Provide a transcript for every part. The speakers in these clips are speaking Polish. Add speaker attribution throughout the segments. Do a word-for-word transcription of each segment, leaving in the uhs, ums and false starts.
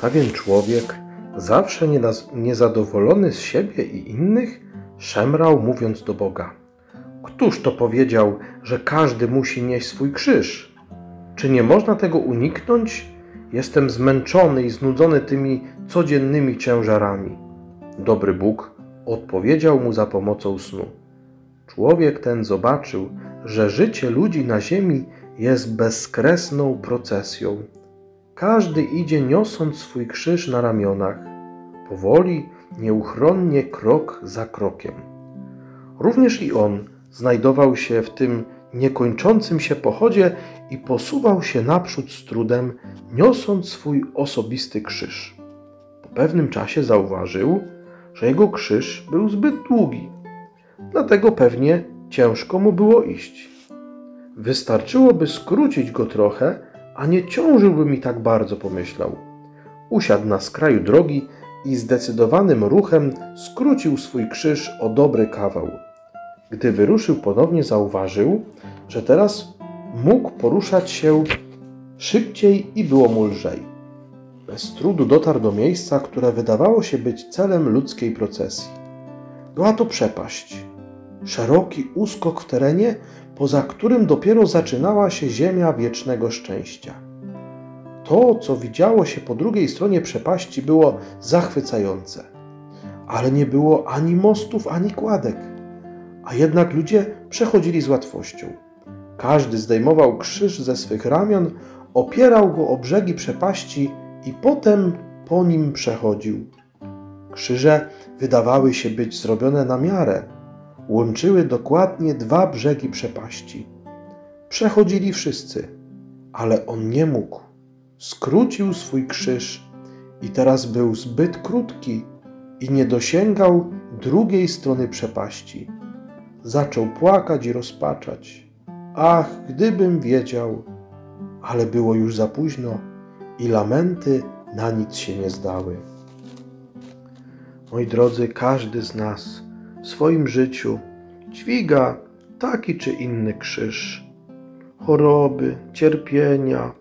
Speaker 1: Pewien człowiek, zawsze niezadowolony z siebie i innych, szemrał, mówiąc do Boga: Któż to powiedział, że każdy musi nieść swój krzyż? Czy nie można tego uniknąć? Jestem zmęczony i znudzony tymi codziennymi ciężarami. Dobry Bóg odpowiedział mu za pomocą snu. Człowiek ten zobaczył, że życie ludzi na ziemi jest bezkresną procesją. Każdy idzie niosąc swój krzyż na ramionach, powoli, nieuchronnie, krok za krokiem. Również i on znajdował się w tym niekończącym się pochodzie i posuwał się naprzód z trudem, niosąc swój osobisty krzyż. Po pewnym czasie zauważył, że jego krzyż był zbyt długi, dlatego pewnie ciężko mu było iść. Wystarczyłoby skrócić go trochę, a nie ciążyłby mi tak bardzo, pomyślał. Usiadł na skraju drogi i zdecydowanym ruchem skrócił swój krzyż o dobry kawał. Gdy wyruszył ponownie, zauważył, że teraz mógł poruszać się szybciej i było mu lżej. Bez trudu dotarł do miejsca, które wydawało się być celem ludzkiej procesji. Była to przepaść, szeroki uskok w terenie, poza którym dopiero zaczynała się ziemia wiecznego szczęścia. To, co widziało się po drugiej stronie przepaści, było zachwycające, ale nie było ani mostów, ani kładek, a jednak ludzie przechodzili z łatwością. Każdy zdejmował krzyż ze swych ramion, opierał go o brzegi przepaści i potem po nim przechodził. Krzyże wydawały się być zrobione na miarę, łączyły dokładnie dwa brzegi przepaści. Przechodzili wszyscy, ale on nie mógł. Skrócił swój krzyż i teraz był zbyt krótki i nie dosięgał drugiej strony przepaści. Zaczął płakać i rozpaczać. Ach, gdybym wiedział! Ale było już za późno i lamenty na nic się nie zdały. Moi drodzy, każdy z nas w swoim życiu dźwiga taki czy inny krzyż. Choroby, cierpienia,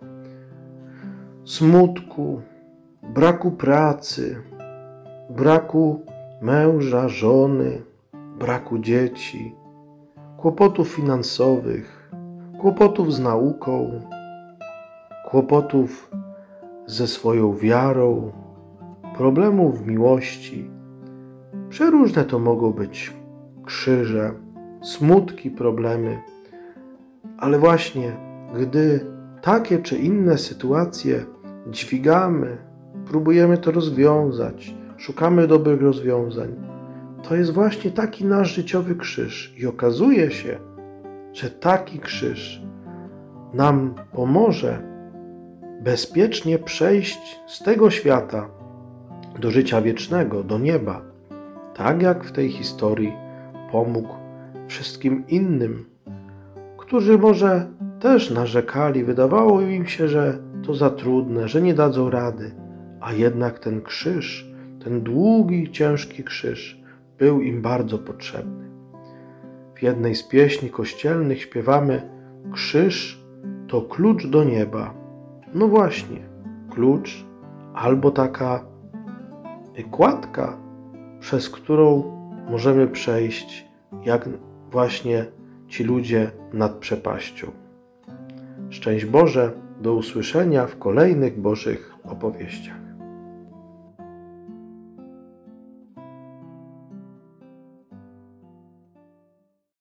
Speaker 1: smutku, braku pracy, braku męża, żony, braku dzieci, kłopotów finansowych, kłopotów z nauką, kłopotów ze swoją wiarą, problemów w miłości. Przeróżne to mogą być krzyże, smutki, problemy, ale właśnie gdy takie czy inne sytuacje dźwigamy, próbujemy to rozwiązać, szukamy dobrych rozwiązań, to jest właśnie taki nasz życiowy krzyż i okazuje się, że taki krzyż nam pomoże bezpiecznie przejść z tego świata do życia wiecznego, do nieba. Tak jak w tej historii pomógł wszystkim innym, którzy może też narzekali, wydawało im się, że to za trudne, że nie dadzą rady, a jednak ten krzyż, ten długi, ciężki krzyż był im bardzo potrzebny. W jednej z pieśni kościelnych śpiewamy: krzyż to klucz do nieba. No właśnie, klucz albo taka kładka, przez którą możemy przejść, jak właśnie ci ludzie nad przepaścią. Szczęść Boże, do usłyszenia w kolejnych Bożych opowieściach.